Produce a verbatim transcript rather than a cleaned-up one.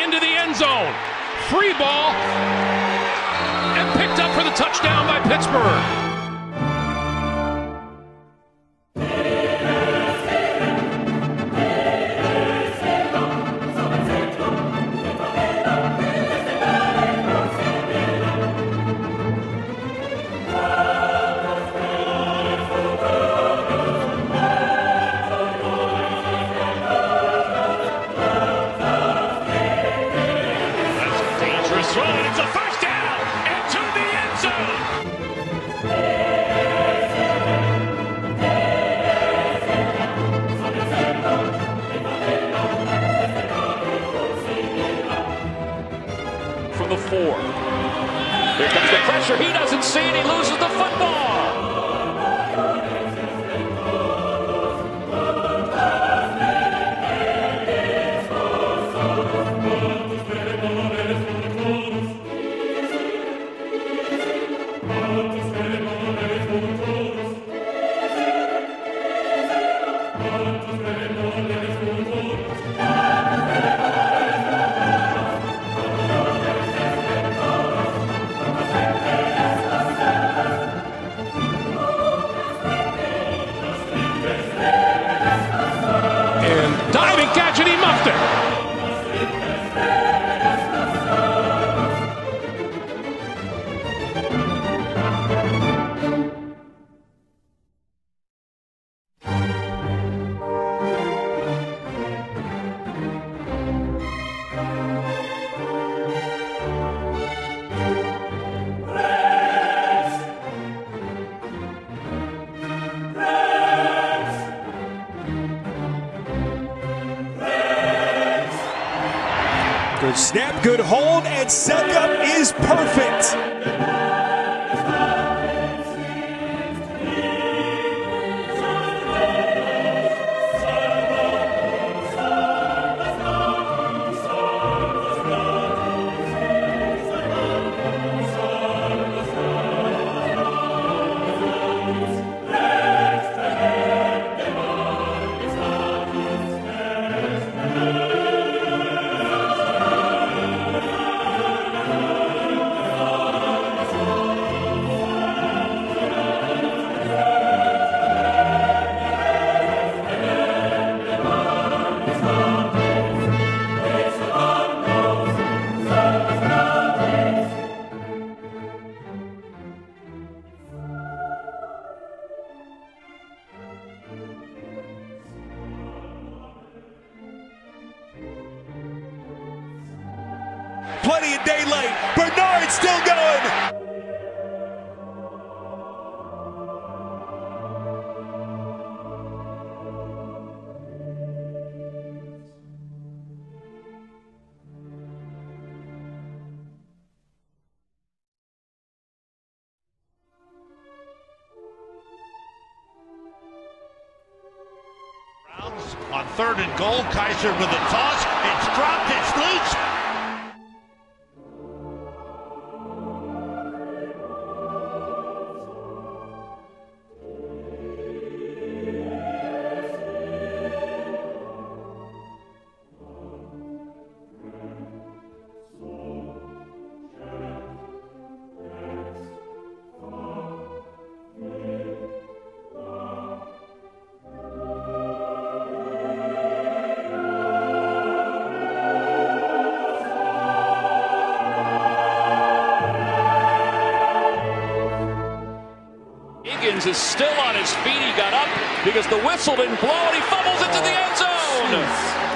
into the end zone. Free ball, and picked up for the touchdown by Pittsburgh. It's a first down into the end zone. From the four. Here comes the pressure. He doesn't see it. He loses the football. Diving catch, and he muffed it. Good snap, good hold, and setup is perfect. Plenty of daylight. Bernard still going. Browns on third and goal. Kaiser with a toss. It's dropped. It's loose. Higgins is still on his feet. He got up because the whistle didn't blow, and he fumbles it to the end zone.